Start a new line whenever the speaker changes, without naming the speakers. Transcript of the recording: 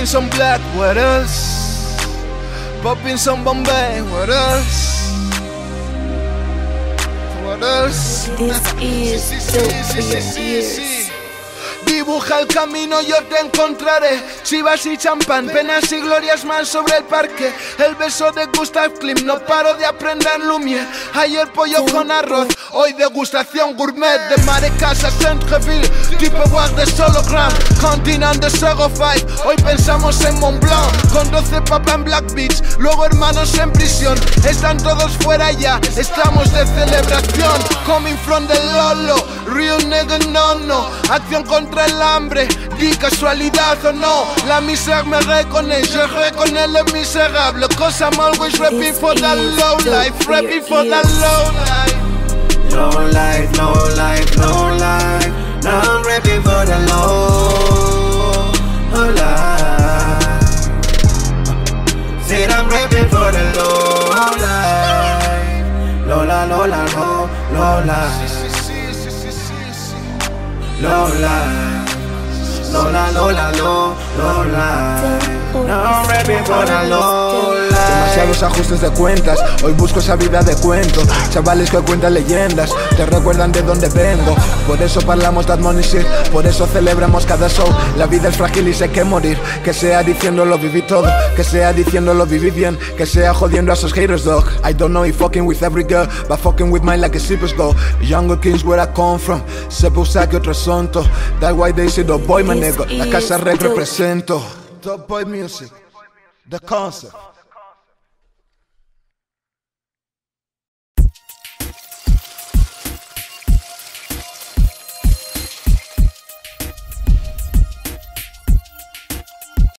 Popping some black, what else? Popping some Bombay, what else? What else?
This is dope for your ears.
Dibuja el camino, yo te encontraré. Chivas y champán, penas y glorias más sobre el parque. El beso de Gustav Klimt, no paro de aprender Lumière. Ayer pollo con arroz, hoy degustación gourmet. De Marecas a Centreville, tipo walk de Sologram. Continent de Sego 5, hoy pensamos en Mont Blanc. Con 12 papas en Black Beach, luego hermanos en prisión. Están todos fuera ya, estamos de celebración. Coming from the Lolo, real nigga no. Acción contra el hambre, di casualidad o no. La misère me reconnaît, je reconnais le misérable. Cause I'm always ready for that low life, ready for that low life.
Low life, low life, low life. Now I'm ready for the low life. Said I'm ready for the low life. Lola, lola, low life. Low life, Lola, Lola, low life. Now I'm ready for the low life.
Demasiados ajustes de cuentas, hoy busco esa vida de cuento. Chavales que cuentan leyendas, te recuerdan de dónde vengo. Por eso parlamos de money shit, por eso celebramos cada show. La vida es frágil y sé que morir. Que sea diciendo lo viví todo, que sea diciendo lo viví bien, que sea jodiendo a esos haters dog. I don't know if fucking with every girl, but fucking with mine like a zippers go. Younger kings where I come from, sepa usar que otro asunto. That's why they say the boy my nigga, la casa reg represento. Top boy music, the concert.